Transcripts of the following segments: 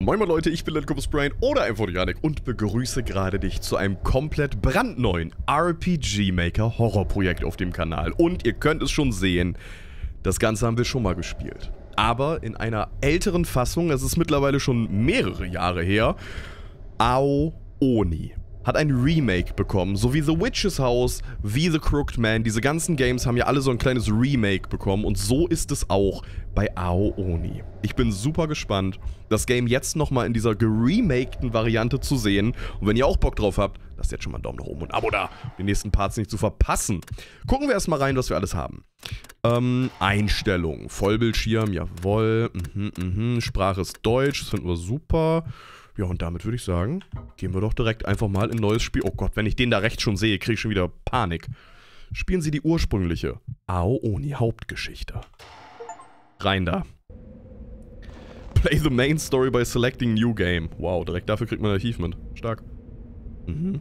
Moin moin Leute, ich bin LetGoBossBrain oder einfach Janik und begrüße gerade dich zu einem komplett brandneuen RPG Maker Horrorprojekt auf dem Kanal. Und ihr könnt es schon sehen, das Ganze haben wir schon mal gespielt. Aber in einer älteren Fassung, es ist mittlerweile schon mehrere Jahre her, Ao-Oni hat ein Remake bekommen, so wie The Witch's House, wie The Crooked Man. Diese ganzen Games haben ja alle so ein kleines Remake bekommen und so ist es auch bei Ao-Oni. Ich bin super gespannt, das Game jetzt nochmal in dieser geremakten Variante zu sehen. Und wenn ihr auch Bock drauf habt, lasst jetzt schon mal einen Daumen nach oben und ein Abo da, um die nächsten Parts nicht zu verpassen. Gucken wir erstmal rein, was wir alles haben. Einstellungen, Vollbildschirm, jawohl. Sprache ist Deutsch, das finden wir super. Ja, und damit würde ich sagen, gehen wir doch direkt einfach mal in ein neues Spiel. Oh Gott, wenn ich den da rechts schon sehe, kriege ich schon wieder Panik. Spielen Sie die ursprüngliche Ao-Oni Hauptgeschichte. Rein da. Play the main story by selecting new game. Wow, direkt dafür kriegt man ein Achievement. Stark. In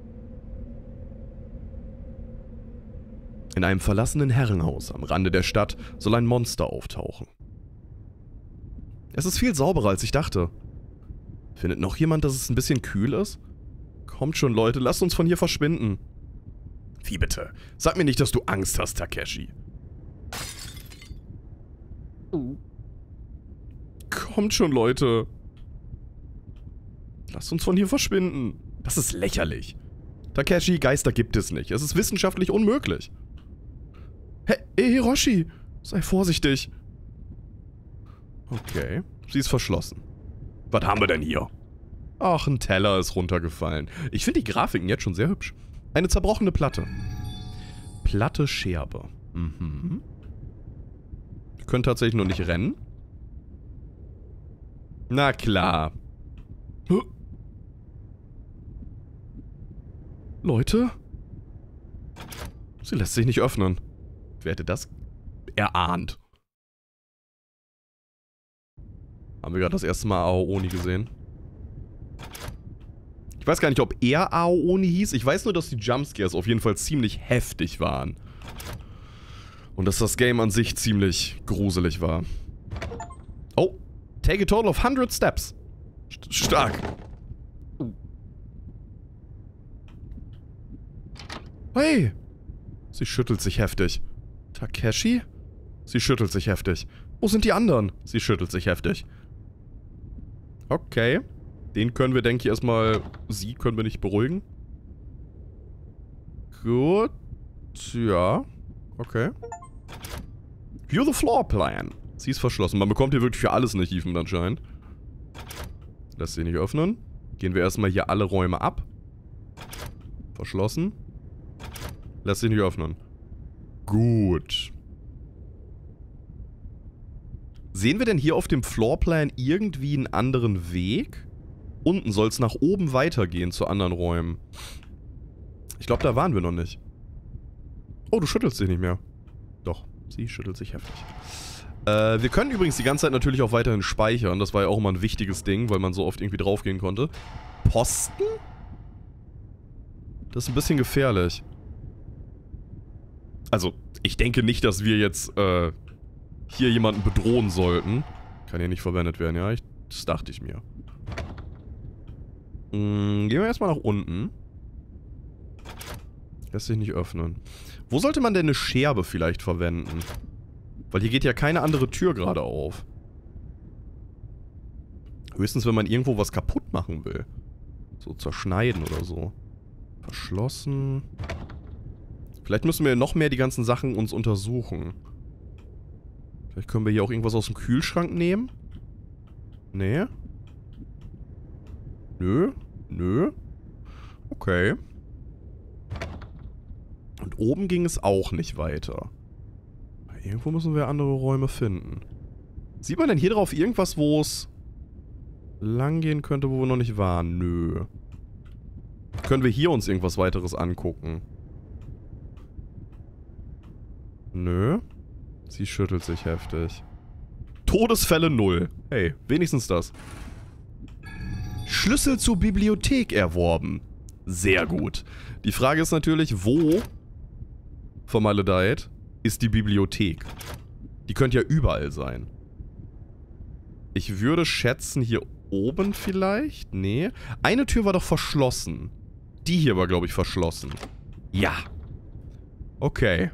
einem verlassenen Herrenhaus am Rande der Stadt soll ein Monster auftauchen. Es ist viel sauberer, als ich dachte. Findet noch jemand, dass es ein bisschen kühl ist? Kommt schon, Leute, lasst uns von hier verschwinden. Wie bitte? Sag mir nicht, dass du Angst hast, Takeshi. Kommt schon, Leute. Lasst uns von hier verschwinden. Das ist lächerlich. Takeshi, Geister gibt es nicht. Es ist wissenschaftlich unmöglich. Hey, Hiroshi, sei vorsichtig. Okay, sie ist verschlossen. Was haben wir denn hier? Ach, ein Teller ist runtergefallen. Ich finde die Grafiken jetzt schon sehr hübsch. Eine zerbrochene Platte. Platte Scherbe. Wir können tatsächlich nur nicht rennen. Na klar. Leute? Sie lässt sich nicht öffnen. Wer hätte das erahnt? Haben wir gerade das erste Mal Ao-Oni gesehen. Ich weiß gar nicht, ob er Ao-Oni hieß. Ich weiß nur, dass die Jumpscares auf jeden Fall ziemlich heftig waren. Und dass das Game an sich ziemlich gruselig war. Oh, take a total of 100 steps. Stark. Hey. Sie schüttelt sich heftig. Takeshi? Sie schüttelt sich heftig. Wo sind die anderen? Sie schüttelt sich heftig. Okay. Den können wir, denke ich, erstmal... Sie können wir nicht beruhigen. Gut. Ja. Okay. View the floor plan. Sie ist verschlossen. Man bekommt hier wirklich für alles ein Achievement anscheinend. Lass sie nicht öffnen. Gehen wir erstmal hier alle Räume ab. Verschlossen. Lass sie nicht öffnen. Gut. Sehen wir denn hier auf dem Floorplan irgendwie einen anderen Weg? Unten soll es nach oben weitergehen zu anderen Räumen. Ich glaube, da waren wir noch nicht. Oh, du schüttelst dich nicht mehr. Doch, sie schüttelt sich heftig. Wir können übrigens die ganze Zeit natürlich auch weiterhin speichern. Das war ja auch immer ein wichtiges Ding, weil man so oft irgendwie draufgehen konnte. Posten? Das ist ein bisschen gefährlich. Also, ich denke nicht, dass wir jetzt, hier jemanden bedrohen sollten. Kann hier nicht verwendet werden, ja? Das dachte ich mir. Gehen wir erstmal nach unten. Lässt sich nicht öffnen. Wo sollte man denn eine Scherbe vielleicht verwenden? Weil hier geht ja keine andere Tür gerade auf. Höchstens, wenn man irgendwo was kaputt machen will. So zerschneiden oder so. Verschlossen. Vielleicht müssen wir noch mehr die ganzen Sachen uns untersuchen. Vielleicht können wir hier auch irgendwas aus dem Kühlschrank nehmen? Nee. Nö. Nö. Okay. Und oben ging es auch nicht weiter. Irgendwo müssen wir andere Räume finden. Sieht man denn hier drauf irgendwas, wo es lang gehen könnte, wo wir noch nicht waren? Nö. Können wir hier uns irgendwas weiteres angucken? Nö. Sie schüttelt sich heftig. Todesfälle 0. Hey, wenigstens das. Schlüssel zur Bibliothek erworben. Sehr gut. Die Frage ist natürlich, wo vermaledeit ist die Bibliothek? Die könnte ja überall sein. Ich würde schätzen, hier oben vielleicht? Nee. Eine Tür war doch verschlossen. Die hier war, glaube ich, verschlossen. Ja. Okay.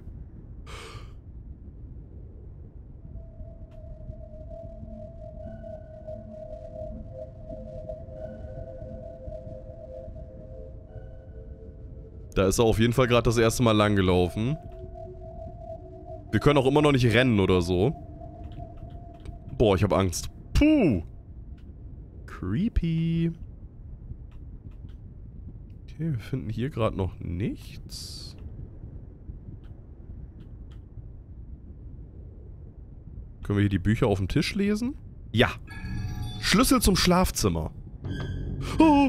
Da ist er auf jeden Fall gerade das erste Mal lang gelaufen. Wir können auch immer noch nicht rennen oder so. Boah, ich habe Angst. Puh. Creepy. Okay, wir finden hier gerade noch nichts. Können wir hier die Bücher auf dem Tisch lesen? Ja. Schlüssel zum Schlafzimmer. Oh.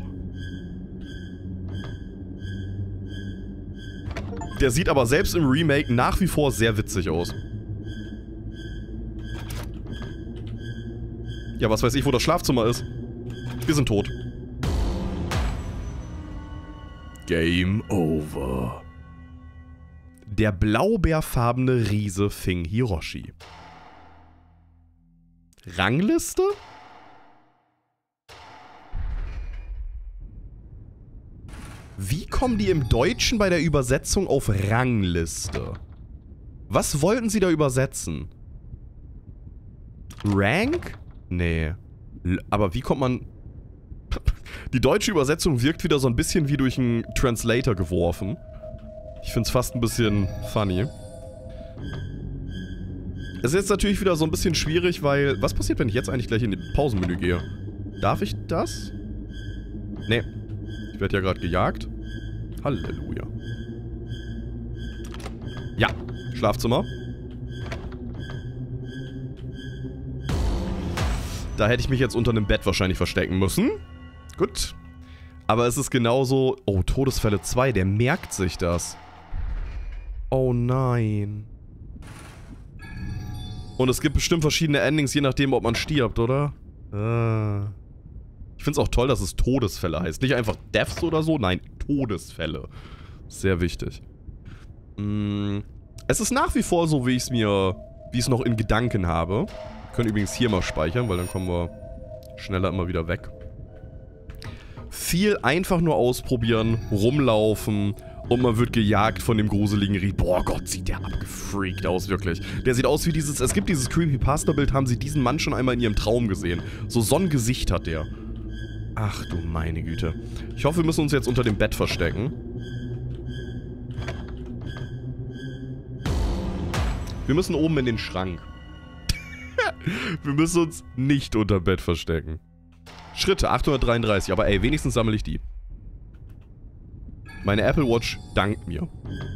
Der sieht aber selbst im Remake nach wie vor sehr witzig aus. Ja, was weiß ich, wo das Schlafzimmer ist. Wir sind tot. Game over. Der blaubeerfarbene Riese fing Hiroshi. Rangliste? Wie kommen die im Deutschen bei der Übersetzung auf Rangliste? Was wollten sie da übersetzen? Rank? Nee. Aber wie kommt man... Die deutsche Übersetzung wirkt wieder so ein bisschen wie durch einen Translator geworfen. Ich find's fast ein bisschen funny. Es ist jetzt natürlich wieder so ein bisschen schwierig, weil... Was passiert, wenn ich jetzt eigentlich gleich in das Pausenmenü gehe? Darf ich das? Nee. Ich werde ja gerade gejagt. Halleluja. Ja, Schlafzimmer. Da hätte ich mich jetzt unter einem Bett wahrscheinlich verstecken müssen. Gut. Aber es ist genauso... Oh, Todesfälle 2, der merkt sich das. Oh nein. Und es gibt bestimmt verschiedene Endings, je nachdem, ob man stirbt, oder? Ich finde es auch toll, dass es Todesfälle heißt. Nicht einfach Deaths oder so, nein, Todesfälle. Sehr wichtig. Es ist nach wie vor so, wie ich es noch in Gedanken habe. Wir können übrigens hier mal speichern, weil dann kommen wir schneller immer wieder weg. Viel einfach nur ausprobieren, rumlaufen und man wird gejagt von dem gruseligen Ried. Boah Gott, sieht der abgefreakt aus, wirklich. Der sieht aus wie dieses, es gibt dieses Creepypasta-Bild, haben sie diesen Mann schon einmal in ihrem Traum gesehen. So ein Gesicht hat der. Ach du meine Güte. Ich hoffe, wir müssen uns jetzt unter dem Bett verstecken. Wir müssen oben in den Schrank. Wir müssen uns nicht unter Bett verstecken. Schritte, 833. Aber ey, wenigstens sammle ich die. Meine Apple Watch dankt mir.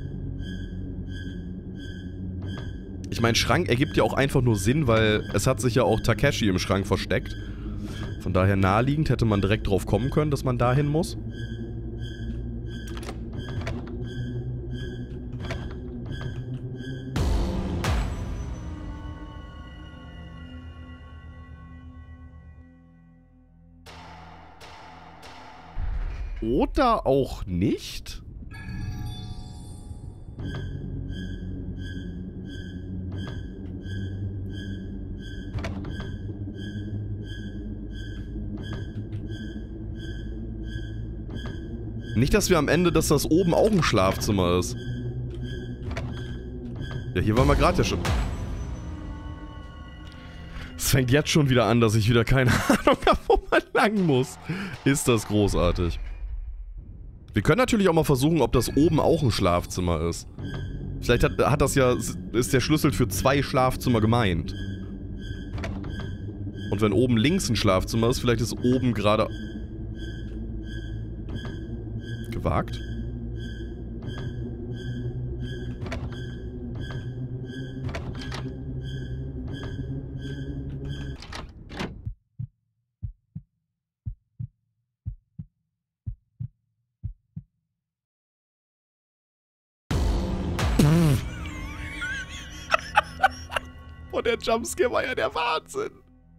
Ich meine, Schrank ergibt ja auch einfach nur Sinn, weil es hat sich ja auch Takeshi im Schrank versteckt. Von daher naheliegend hätte man direkt drauf kommen können, dass man dahin muss. Oder auch nicht? Nicht, dass wir am Ende, dass das oben auch ein Schlafzimmer ist. Ja, hier waren wir gerade ja schon. Es fängt jetzt schon wieder an, dass ich wieder keine Ahnung habe, wo man lang muss. Ist das großartig. Wir können natürlich auch mal versuchen, ob das oben auch ein Schlafzimmer ist. Vielleicht hat das ja, ist der Schlüssel für 2 Schlafzimmer gemeint. Und wenn oben links ein Schlafzimmer ist, vielleicht ist oben gerade... Gewagt? Und der Jumpscare war ja der Wahnsinn.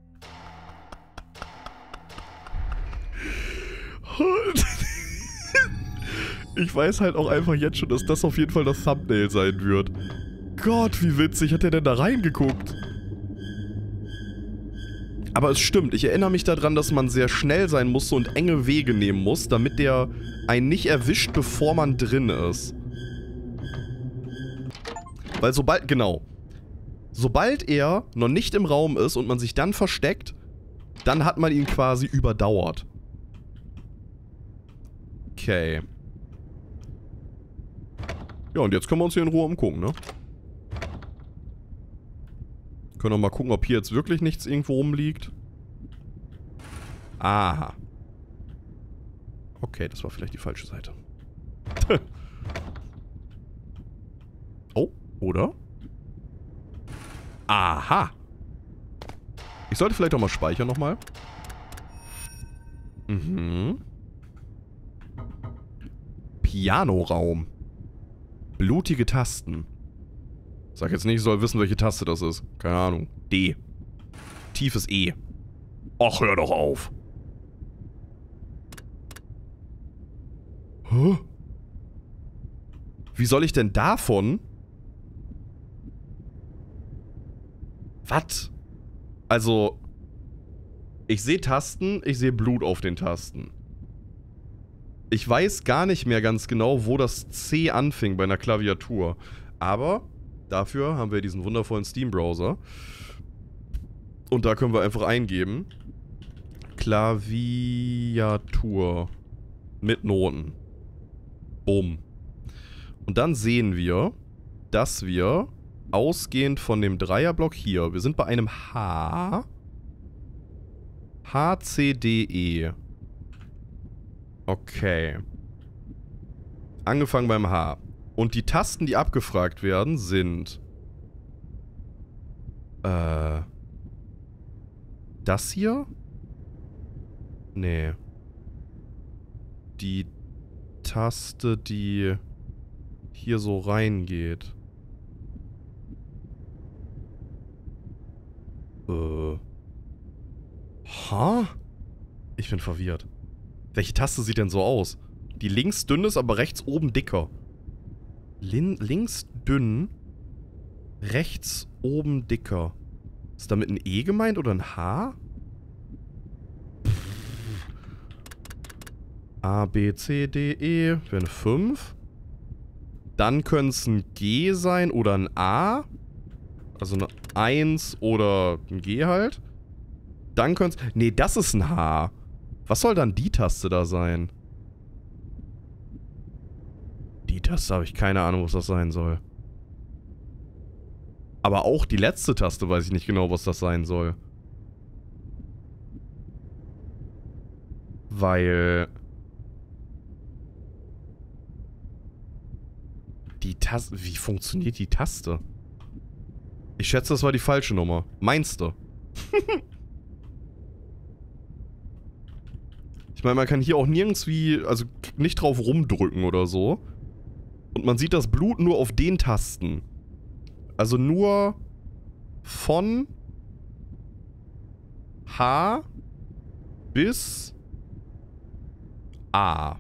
Ich weiß halt auch einfach jetzt schon, dass das auf jeden Fall das Thumbnail sein wird. Gott, wie witzig hat der denn da reingeguckt? Aber es stimmt, ich erinnere mich daran, dass man sehr schnell sein musste und enge Wege nehmen muss, damit der einen nicht erwischt, bevor man drin ist. Weil sobald er noch nicht im Raum ist und man sich dann versteckt, dann hat man ihn quasi überdauert. Okay. Ja, und jetzt können wir uns hier in Ruhe umgucken, ne? Können wir mal gucken, ob hier jetzt wirklich nichts irgendwo rumliegt. Aha. Okay, das war vielleicht die falsche Seite. Oh, oder? Aha. Ich sollte vielleicht auch mal speichern nochmal. Mhm. Pianoraum. Blutige Tasten. Sag jetzt nicht, ich soll wissen, welche Taste das ist. Keine Ahnung. D. Tiefes E. Och, hör doch auf. Hä? Wie soll ich denn davon... Was? Also... Ich sehe Tasten, ich sehe Blut auf den Tasten. Ich weiß gar nicht mehr ganz genau, wo das C anfing bei einer Klaviatur. Aber dafür haben wir diesen wundervollen Steam-Browser. Und da können wir einfach eingeben. Klaviatur. Mit Noten. Bumm. Und dann sehen wir, dass wir ausgehend von dem Dreierblock hier, wir sind bei einem H. H, C, D, E. Okay. Angefangen beim H. Und die Tasten, die abgefragt werden, sind... Das hier? Nee. Die Taste, die hier so reingeht. Ha? Ich bin verwirrt. Welche Taste sieht denn so aus? Die links dünn ist, aber rechts oben dicker. Links dünn, rechts oben dicker. Ist damit ein E gemeint oder ein H? A, B, C, D, E. Wäre eine 5. Dann könnte es ein G sein oder ein A. Also eine 1 oder ein G halt. Dann könnte es... Nee, das ist ein H. Was soll dann die Taste da sein? Die Taste habe ich keine Ahnung, was das sein soll. Aber auch die letzte Taste weiß ich nicht genau, was das sein soll. Weil... Die Taste... Wie funktioniert die Taste? Ich schätze, das war die falsche Nummer. Meinst du? Ich meine, man kann hier auch nirgends wie... Also nicht drauf rumdrücken oder so. Und man sieht das Blut nur auf den Tasten. Also nur von H bis A.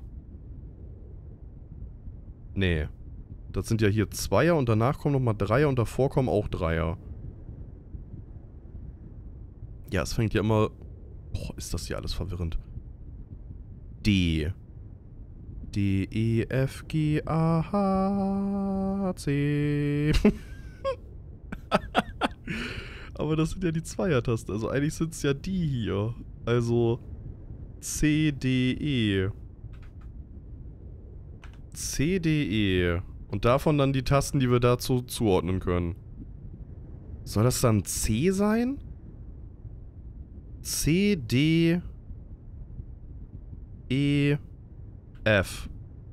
Nee. Das sind ja hier Zweier und danach kommen nochmal Dreier und davor kommen auch Dreier. Ja, es fängt ja immer... Boah, ist das hier alles verwirrend. D. D, E, F, G, A, H, C. Aber das sind ja die Zweiertasten. Also eigentlich sind es ja die hier. Also C, D, E. C, D, E. Und davon dann die Tasten, die wir dazu zuordnen können. Soll das dann C sein? C, D, E, F.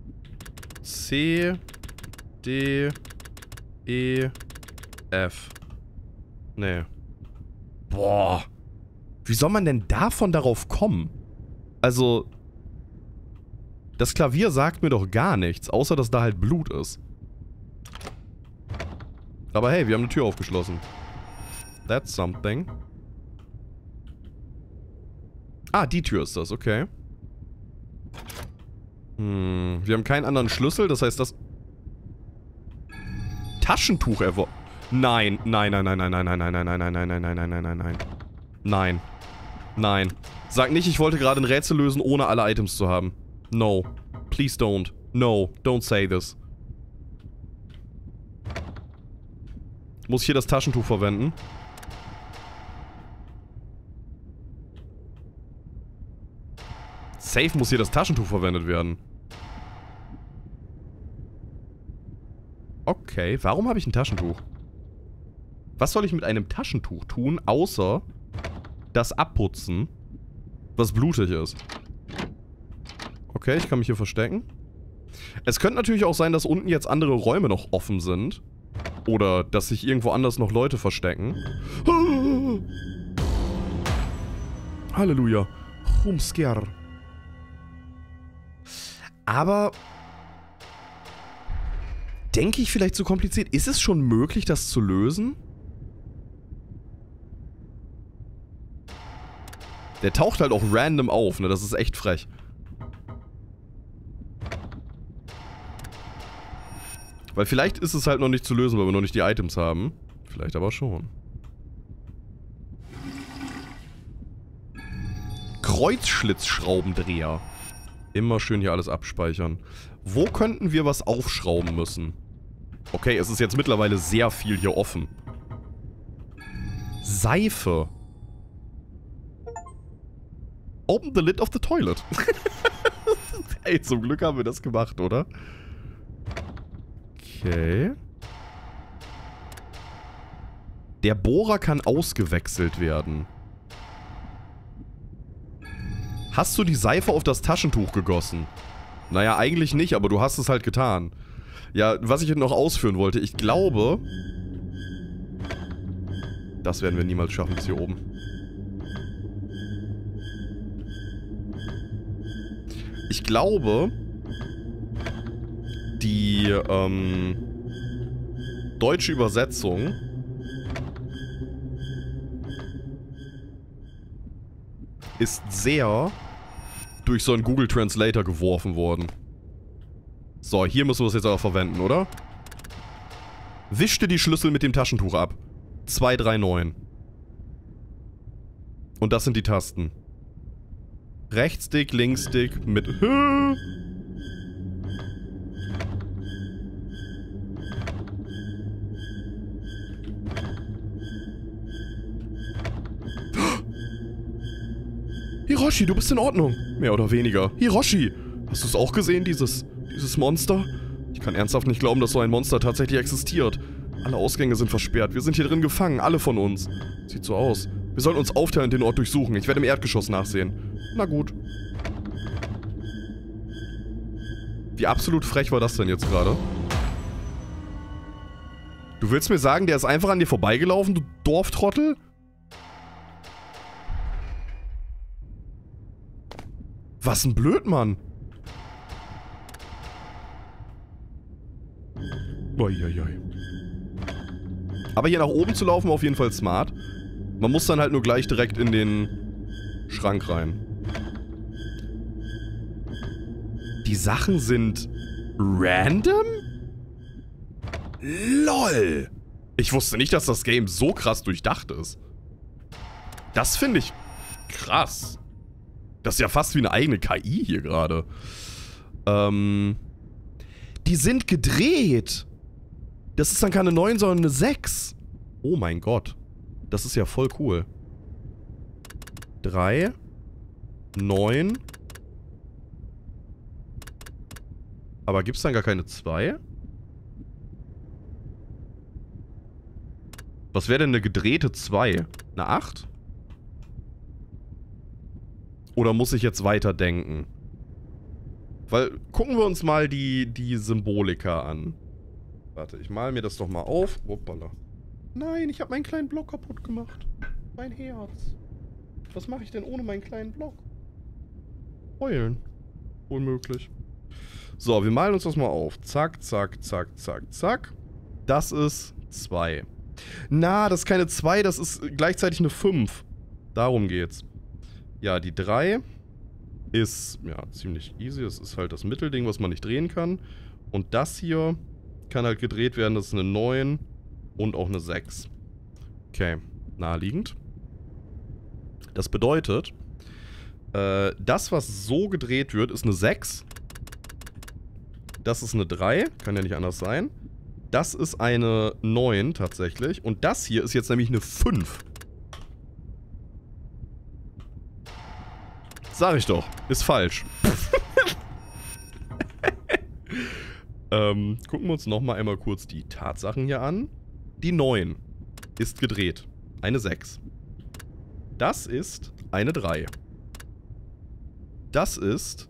C, D, E, F. Nee. Boah. Wie soll man denn davon darauf kommen? Also, das Klavier sagt mir doch gar nichts, außer dass da halt Blut ist. Aber hey, wir haben eine Tür aufgeschlossen. That's something. Ah, die Tür ist das, okay. Wir haben keinen anderen Schlüssel, das heißt, das... Taschentuch ever... Nein, nein, nein, nein, nein, nein, nein, nein, nein, nein, nein, nein, nein, nein, nein, nein. Nein. Nein. Sag nicht, ich wollte gerade ein Rätsel lösen, ohne alle Items zu haben. No. Please don't. No. Don't say this. Muss ich hier das Taschentuch verwenden? Safe muss hier das Taschentuch verwendet werden. Okay, warum habe ich ein Taschentuch? Was soll ich mit einem Taschentuch tun, außer das abputzen, was blutig ist? Okay, ich kann mich hier verstecken. Es könnte natürlich auch sein, dass unten jetzt andere Räume noch offen sind. Oder dass sich irgendwo anders noch Leute verstecken. Halleluja. Humsker. Aber... denke ich vielleicht zu kompliziert? Ist es schon möglich, das zu lösen? Der taucht halt auch random auf, ne? Das ist echt frech. Weil vielleicht ist es halt noch nicht zu lösen, weil wir noch nicht die Items haben. Vielleicht aber schon. Kreuzschlitzschraubendreher. Immer schön hier alles abspeichern. Wo könnten wir was aufschrauben müssen? Okay, es ist jetzt mittlerweile sehr viel hier offen. Seife. Open the lid of the toilet. Ey, zum Glück haben wir das gemacht, oder? Okay. Der Bohrer kann ausgewechselt werden. Hast du die Seife auf das Taschentuch gegossen? Naja, eigentlich nicht, aber du hast es halt getan. Ja, was ich noch ausführen wollte, ich glaube... das werden wir niemals schaffen bis hier oben. Ich glaube... die, deutsche Übersetzung... ist sehr durch so einen Google Translator geworfen worden. So, hier müssen wir es jetzt aber verwenden, oder? Wischte die Schlüssel mit dem Taschentuch ab. 239. Und das sind die Tasten. Rechtstick, Linksstick mit... Hiroshi, du bist in Ordnung. Mehr oder weniger. Hiroshi, hast du es auch gesehen, dieses Monster? Ich kann ernsthaft nicht glauben, dass so ein Monster tatsächlich existiert. Alle Ausgänge sind versperrt. Wir sind hier drin gefangen, alle von uns. Sieht so aus. Wir sollten uns aufteilen und den Ort durchsuchen. Ich werde im Erdgeschoss nachsehen. Na gut. Wie absolut frech war das denn jetzt gerade? Du willst mir sagen, der ist einfach an dir vorbeigelaufen, du Dorftrottel? Was ein Blödmann. Uiuiui. Aber hier nach oben zu laufen war auf jeden Fall smart. Man muss dann halt nur gleich direkt in den Schrank rein. Die Sachen sind random? LOL! Ich wusste nicht, dass das Game so krass durchdacht ist. Das finde ich krass. Das ist ja fast wie eine eigene KI hier gerade. Die sind gedreht. Das ist dann keine 9, sondern eine 6. Oh mein Gott. Das ist ja voll cool. 3, 9. Aber gibt's dann gar keine 2? Was wäre denn eine gedrehte 2? Eine 8? Oder muss ich jetzt weiterdenken? Weil, gucken wir uns mal die Symbolika an. Warte, ich mal mir das doch mal auf. Hoppala. Nein, ich habe meinen kleinen Block kaputt gemacht. Mein Herz. Was mache ich denn ohne meinen kleinen Block? Heulen. Unmöglich. So, wir malen uns das mal auf. Zack, zack, zack, zack, zack. Das ist 2. Na, das ist keine 2, das ist gleichzeitig eine 5. Darum geht's. Ja, die 3 ist, ja, ziemlich easy. Das ist halt das Mittelding, was man nicht drehen kann. Und das hier kann halt gedreht werden. Das ist eine 9 und auch eine 6. Okay, naheliegend. Das bedeutet, das, was so gedreht wird, ist eine 6. Das ist eine 3. Kann ja nicht anders sein. Das ist eine 9 tatsächlich. Und das hier ist jetzt nämlich eine 5. Sag ich doch. Ist falsch. Gucken wir uns nochmal einmal kurz die Tatsachen hier an. Die 9 ist gedreht. Eine 6. Das ist eine 3. Das ist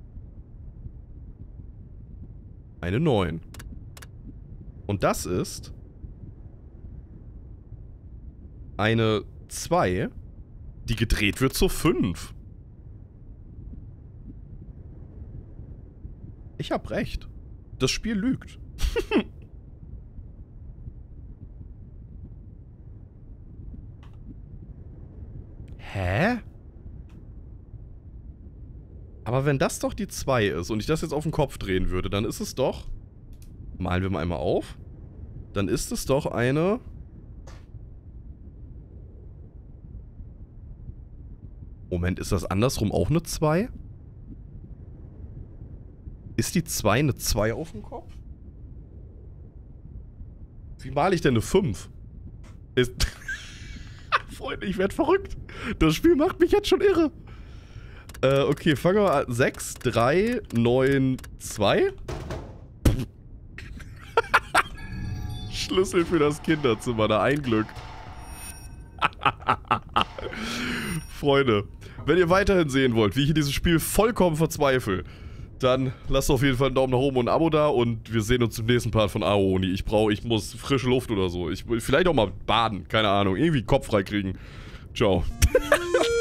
eine 9. Und das ist eine 2, die gedreht wird zur 5. Ich hab recht. Das Spiel lügt. Hä? Aber wenn das doch die 2 ist und ich das jetzt auf den Kopf drehen würde, dann ist es doch... Malen wir mal einmal auf. Dann ist es doch eine... Moment, ist das andersrum auch eine 2? Ist die 2 eine 2 auf dem Kopf? Wie male ich denn eine 5? Ist... Freunde, ich werde verrückt. Das Spiel macht mich jetzt schon irre. Okay, fangen wir mal an. 6, 3, 9, 2. Schlüssel für das Kinderzimmer, da ein Glück. Freunde, wenn ihr weiterhin sehen wollt, wie ich in diesem Spiel vollkommen verzweifle, dann lasst auf jeden Fall einen Daumen nach oben und ein Abo da und wir sehen uns im nächsten Part von Aoni. Ich muss frische Luft oder so. Vielleicht auch mal baden, keine Ahnung. Irgendwie Kopf frei kriegen. Ciao.